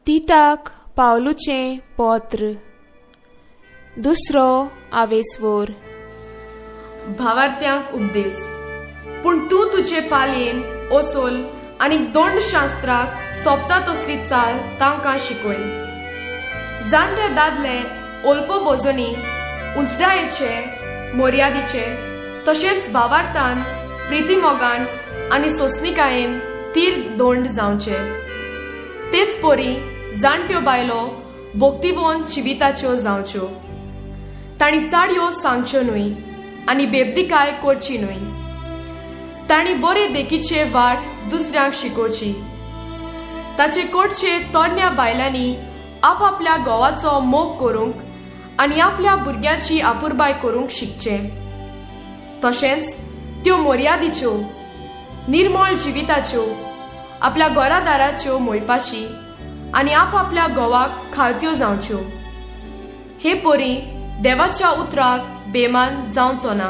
तिताक पावलुचें पत्र दुसरो आवेसवोर भावार्थ्यांक उपदेश. पूण तूं तुजे पालयेन ओसोल आनी दोंड शास्त्राक सोपता तसली चाल तांकां शिकय. जाणटे दादले ओलपो बोजोनी उंचडायेचे मोर्यादीचे तशेंच भावार्थान प्रिती मोगान आनी सोसणिकायेन तीर दोंड जावचे. तेच पोरी जाणट्यो बायलो भोक्तीभोवन जिविताच्यो जावच्यो. तांणी चाडयो सांगच्यो न्हय आनी बेबदिकाय करची न्हय. तांणी बरे देखीचे वाट दुसऱ्यांक शिकोवची. ताचे कोडचे तोडण्या बायलांनी आपआपल्या घोवाचो मोग करूंक आनी आपल्या भुरग्याची आपुरबाय करूंक शिकचे. तशेंच त्यो मोर्यादीच्यो निर्मळ जिविताच्यो आपल्या घोरादाराच्यो मोयपाशी आनी आपआपल्या घोवाक खालत्यो जावच्यो. हे पोरी देवाच्या उतराक बेमान जावचो ना.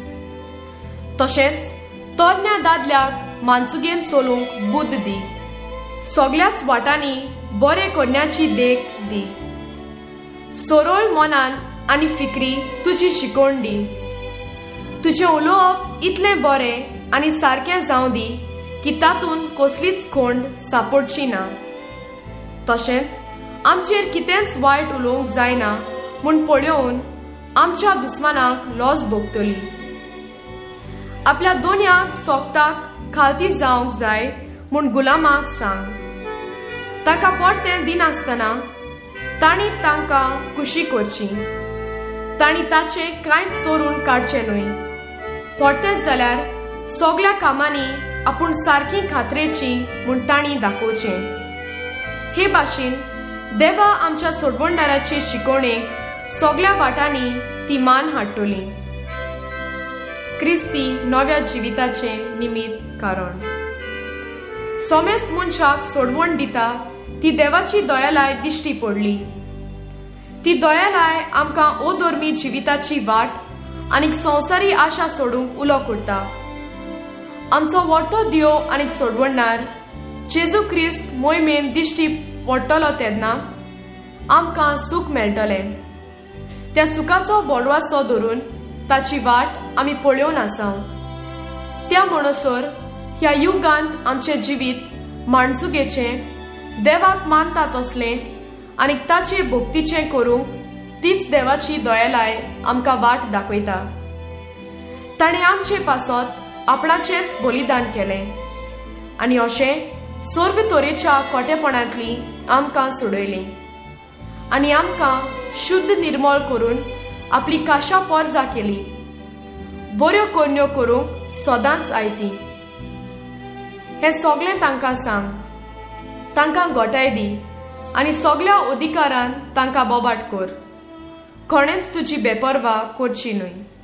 तशेंच तोरण्या दादल्याक मानसुगेन चलूंक बुद्ध दी. सगळ्याच वाटांनी बरें करण्याची देख दी. सोरोळ मोनान आनी फिक्री तुजी शिकोवण दी. तुजें उलोवप इतलें बरें आनी सारकें जावं दी की तातूंत कसलीच खोंड सांपडची ना. तशेंच आमचेर कितेंच वायट उलोवंक जायना म्हूण पळयोवन आमच्या दुस्मानाक लॉस भोगतली. आपल्या दोनयाक सोगताक खालती जावंक जाय म्हूण गुलामाक सांग. ताका पोरतें दिनासतना तांणी तांकां खुशी करची. तांणी ताचें कांयच चोरून काडचें न्हय. पोरतेंच जाल्यार सगळ्या कामांनी आपूण सारकी खात्रेची म्हूण तांणी दाखोवचें. हे भाशेन देवा आमच्या सोडवणदाराचे शिकोवणेक सगळ्या वाटांनी ती मान हाडटली. क्रिस्ती नव्या जिविताचे निमित्त कारण. सोमेस्त मनशाक सोडवण दिता ती देवाची दयालाय दिश्टी पडली. ती दयालाय आमकां ओधर्मी जिविताची वाट आनी संवसारी आशा सोडूंक उलो करता. आमचो व्हडतो दियो आनी सोडवणदार जेजू क्रिस्त मोहिमेन दिश्टी पडटलो तेन्ना आमकां सूख मेळटलें. त्या सुखाचो बोडवासो धरून ताची वाट आमी पळयोवन आसाव. त्या म्हणसर ह्या युगांत आमचें जिवीत माणसुगेचें देवाक मानता तसलें आनी ताचे भोक्तीचें करूंक तीच देवाची दयालाय आमकां वाट दाखयता. ताणें आमचे पासत आपणाचेंच बलिदान केलें आनी अशें सर्व तरेच्या खोटेपणांतली आमकां सोडयली आनी आमकां शुद्ध निर्मळ करून आपली काशा पोरजां केली. बऱ्यो कोन्यो करूंक सदांच आयती. हें सगळें तांकां सांग. तांकां घोटाय दी आनी सगळ्या अधिकारान तांकां बोबाट कर. कोणेंच तुजी बेपरवा करची न्हय.